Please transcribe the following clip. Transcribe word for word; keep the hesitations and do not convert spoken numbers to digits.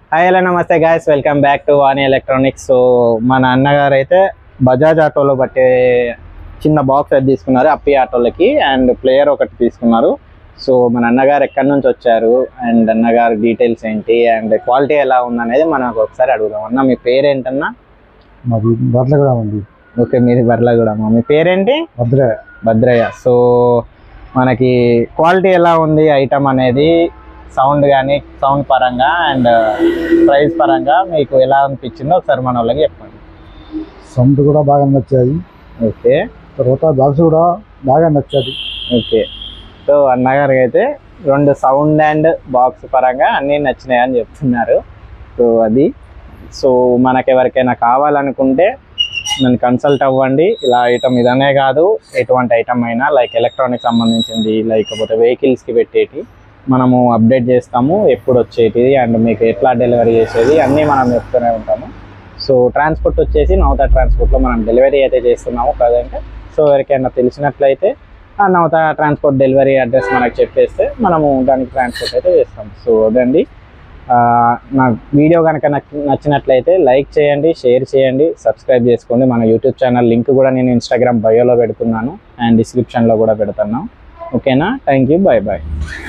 Hi hello namaste guys, welcome back to Vani electronics. So మన అన్నగారు అయితే బజాజ్ ఆటోలో బట్టే చిన్న బాక్స్ అయితే తీసుకున్నారు అప్పి ఆటోలకి, అండ్ ప్లేయర్ ఒకటి తీసుకున్నారు. సో మన అన్నగారు ఎక్కడి నుంచి వచ్చారు అండ్ అన్నగారు డీటెయిల్స్ ఏంటి అండ్ క్వాలిటీ ఎలా ఉందనేది మనకు ఒకసారి అడుగుదాం. అన్న మీ పేరేంటన్నా? మాది బర్లగూడెం అండి. ఓకే, మీది బర్లగూడెం. మీ పేరేంటి? భద్రయ్య. భద్రయ్య. సో మనకి క్వాలిటీ ఎలా ఉంది ఐటమ్ అనేది, సౌండ్ కానీ సౌండ్ పరంగా అండ్ ప్రైస్ పరంగా మీకు ఎలా అనిపించిందో ఒకసారి మన వాళ్ళకి చెప్పండి. సౌండ్ కూడా బాగా నచ్చాయి. ఓకే, తర్వాత బాక్స్ కూడా బాగా నచ్చాది. ఓకే. సో అన్నగారికి అయితే రెండు సౌండ్ అండ్ బాక్స్ పరంగా అన్నీ నచ్చినాయి అని చెప్తున్నారు. సో అది సో మనకు ఎవరికైనా కావాలనుకుంటే నన్ను కన్సల్ట్ అవ్వండి. ఇలా ఐటమ్ ఇదనే కాదు, ఎటువంటి ఐటమ్ అయినా లైక్ ఎలక్ట్రానిక్ సంబంధించింది, లేకపోతే వెహికల్స్కి పెట్టేటి మనము అప్డేట్ చేస్తాము, ఎప్పుడు వచ్చేది అండ్ మీకు ఎట్లా డెలివరీ చేసేది అన్నీ మనం చెప్తూనే ఉంటాము. సో ట్రాన్స్పోర్ట్ వచ్చేసి నవత ట్రాన్స్పోర్ట్లో మనం డెలివరీ అయితే చేస్తున్నాము ప్రజెంట్. సో ఎవరికైనా తెలిసినట్లయితే ఆ నవత ట్రాన్స్పోర్ట్ డెలివరీ అడ్రస్ మనకు చెప్పేస్తే మనము దానికి ట్రాన్స్పోర్ట్ అయితే చేస్తాం. సో అదండి, నా వీడియో కనుక నచ్చినట్లయితే లైక్ చేయండి, షేర్ చేయండి, సబ్స్క్రైబ్ చేసుకోండి. మన యూట్యూబ్ ఛానల్ లింక్ కూడా నేను ఇన్స్టాగ్రామ్ బయోలో పెడుతున్నాను అండ్ డిస్క్రిప్షన్లో కూడా పెడుతున్నాను. ఓకేనా? Thank you, bye bye.